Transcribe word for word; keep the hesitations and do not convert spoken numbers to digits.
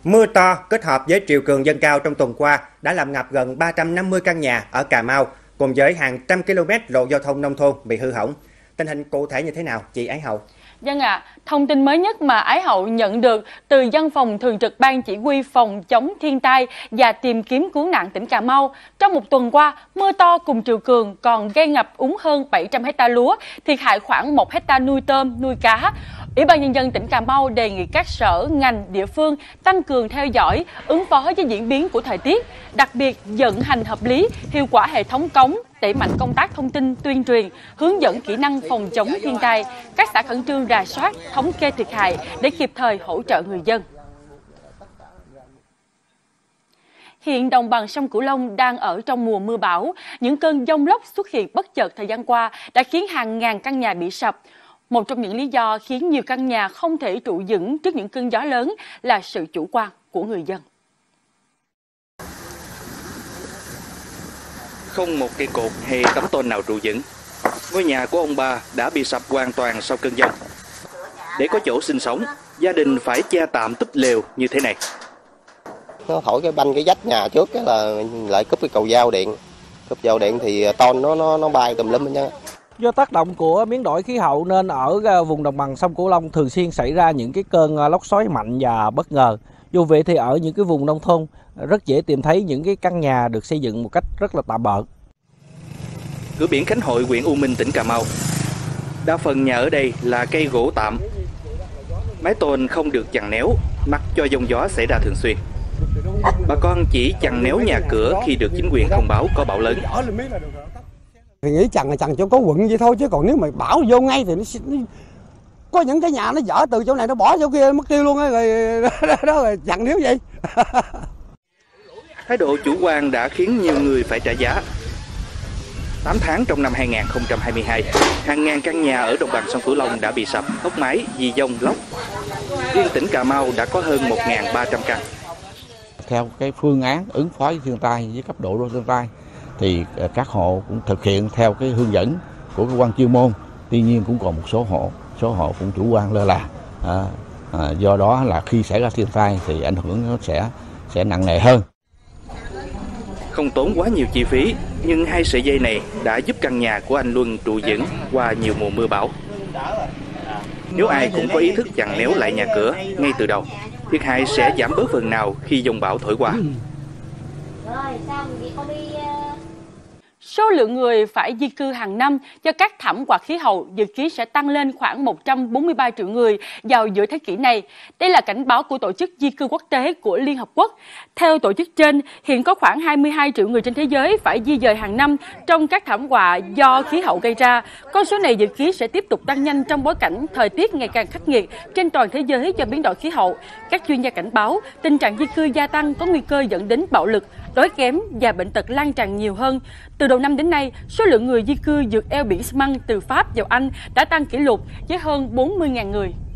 Mưa to kết hợp với triều cường dâng cao trong tuần qua đã làm ngập gần ba trăm năm mươi căn nhà ở Cà Mau, cùng với hàng trăm km lộ giao thông nông thôn bị hư hỏng. Tình hình cụ thể như thế nào, chị Ái Hậu? Vâng ạ, à, thông tin mới nhất mà Ái Hậu nhận được từ Văn phòng Thường trực Ban Chỉ huy Phòng chống thiên tai và tìm kiếm cứu nạn tỉnh Cà Mau. Trong một tuần qua, mưa to cùng triều cường còn gây ngập úng hơn bảy trăm hecta lúa, thiệt hại khoảng một hecta nuôi tôm, nuôi cá. Ủy ban Nhân dân tỉnh Cà Mau đề nghị các sở, ngành, địa phương tăng cường theo dõi, ứng phó với diễn biến của thời tiết, đặc biệt vận hành hợp lý, hiệu quả hệ thống cống, đẩy mạnh công tác thông tin, tuyên truyền, hướng dẫn kỹ năng phòng chống thiên tai, các xã khẩn trương rà soát, thống kê thiệt hại để kịp thời hỗ trợ người dân. Hiện đồng bằng sông Cửu Long đang ở trong mùa mưa bão. Những cơn giông lốc xuất hiện bất chợt thời gian qua đã khiến hàng ngàn căn nhà bị sập. Một trong những lý do khiến nhiều căn nhà không thể trụ vững trước những cơn gió lớn là sự chủ quan của người dân. Không một cây cột hay tấm tôn nào trụ vững. Ngôi nhà của ông ba đã bị sập hoàn toàn sau cơn giông. Để có chỗ sinh sống, gia đình phải che tạm túp lều như thế này. Nó thổi cái banh cái vách nhà trước cái là lại cúp cái cầu dao điện. Cúp dao điện thì tôn nó nó nó bay tùm lum nha. Do tác động của biến đổi khí hậu nên ở vùng đồng bằng sông Cửu Long thường xuyên xảy ra những cái cơn lốc xoáy mạnh và bất ngờ. Dù vậy thì ở những cái vùng nông thôn rất dễ tìm thấy những cái căn nhà được xây dựng một cách rất là tạm bợ. Cửa biển Khánh Hội, huyện U Minh, tỉnh Cà Mau. Đa phần nhà ở đây là cây gỗ tạm. Mái tôn không được chằng néo, mặc cho giông gió xảy ra thường xuyên. Bà con chỉ chằng néo nhà cửa khi được chính quyền thông báo có bão lớn. Thì nghĩ chằng là chằng cho có quận vậy thôi, chứ còn nếu mà bão vô ngay thì nó, nó có những cái nhà nó dở từ chỗ này nó bỏ chỗ kia mất tiêu luôn á, rồi đó là chằng néo vậy. Thái độ chủ quan đã khiến nhiều người phải trả giá. tám tháng trong năm hai nghìn không trăm hai mươi hai, hàng ngàn căn nhà ở đồng bằng sông Cửu Long đã bị sập, tốc mái vì giông lốc. Riêng tỉnh Cà Mau đã có hơn một nghìn ba trăm căn. Theo cái phương án ứng phó với thiên tai, với cấp độ thiên tai, thì các hộ cũng thực hiện theo cái hướng dẫn của cơ quan chuyên môn. Tuy nhiên cũng còn một số hộ, số hộ cũng chủ quan lơ là. À, à, do đó là khi xảy ra thiên tai thì ảnh hưởng nó sẽ sẽ nặng nề hơn. Không tốn quá nhiều chi phí, nhưng hai sợi dây này đã giúp căn nhà của anh Luân trụ vững qua nhiều mùa mưa bão. Nếu ai cũng có ý thức chằng néo lại nhà cửa ngay từ đầu, thiệt hại sẽ giảm bớt phần nào khi dông bão thổi qua. Số lượng người phải di cư hàng năm do các thảm họa khí hậu dự kiến sẽ tăng lên khoảng một trăm bốn mươi ba triệu người vào giữa thế kỷ này. Đây là cảnh báo của Tổ chức Di cư Quốc tế của Liên Hợp Quốc. Theo tổ chức trên, hiện có khoảng hai mươi hai triệu người trên thế giới phải di dời hàng năm trong các thảm họa do khí hậu gây ra. Con số này dự kiến sẽ tiếp tục tăng nhanh trong bối cảnh thời tiết ngày càng khắc nghiệt trên toàn thế giới do biến đổi khí hậu. Các chuyên gia cảnh báo tình trạng di cư gia tăng có nguy cơ dẫn đến bạo lực, đói kém và bệnh tật lan tràn nhiều hơn. Từ đầu năm đến nay, số lượng người di cư vượt eo biển Xi Măng từ Pháp vào Anh đã tăng kỷ lục với hơn bốn mươi nghìn người.